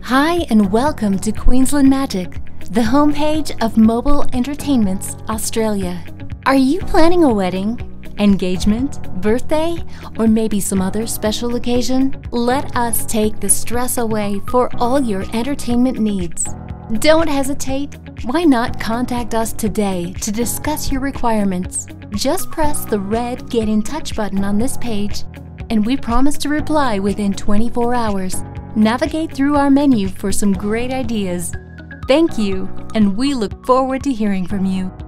Hi and welcome to Queensland Magic, the homepage of Mobile Entertainments Australia. Are you planning a wedding, engagement, birthday, or maybe some other special occasion? Let us take the stress away for all your entertainment needs. Don't hesitate. Why not contact us today to discuss your requirements? Just press the red Get in Touch button on this page, and we promise to reply within 24 hours. Navigate through our menu for some great ideas. Thank you, and we look forward to hearing from you.